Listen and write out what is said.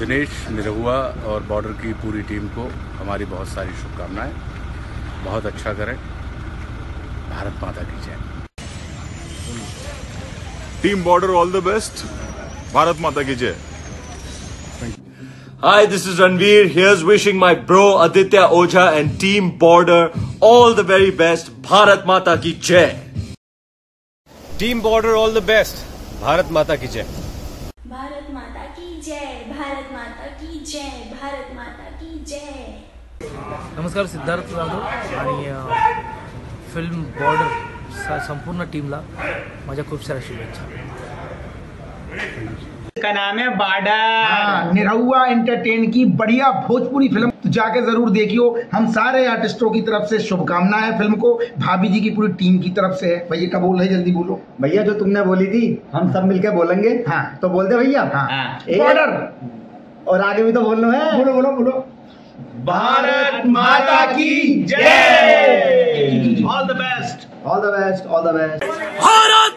दिनेश, निरहुआ और बॉर्डर की पूरी टीम को हमारी बहुत सारी शुभकामनाएं। बहुत अच्छा करें। भारत माता की जय। Team border all the best. Bharat Mata की जय। Hi, this is Ranveer. Here's wishing my bro Aditya Ojha and Team Border all the very best. Bharat Mata ki Jai. Team Border all the best. Bharat Mata ki Jai. Bharat Mata की जय, भारत माता की जय, भारत माता की जय. नमस्कार, सिद्धार्थ जाधव आणि फिल्म बॉर्डर संपूर्ण टीमला माझ्या खूप साऱ्या शुभेच्छा. का नाम है बॉर्डर. निरहुआ एंटरटेन की बढ़िया भोजपुरी फिल्म, तो जाके जरूर देखियो. हम सारे आर्टिस्टों की तरफ से शुभकामनाएं फिल्म को, भाभी जी की पूरी टीम की तरफ से है. भैया क्या बोल रहे, जल्दी बोलो. भैया जो तुमने बोली थी हम सब मिलके बोलेंगे. हाँ तो बोल दे भैया. हाँ बॉर्डर. और आगे भी तो बोलना है. बोलो बोलो बोलो. भारत माता की जय. All the best, all the best, all the best. Bharat